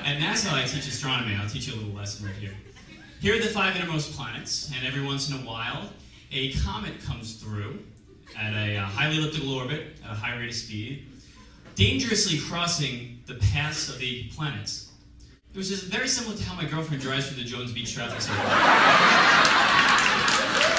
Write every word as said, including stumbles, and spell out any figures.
At NASA, I teach astronomy. I'll teach you a little lesson right here. Here are the five innermost planets, and every once in a while, a comet comes through at a uh, highly elliptical orbit at a high rate of speed, dangerously crossing the paths of the planets, which is very similar to how my girlfriend drives through the Jones Beach traffic circle.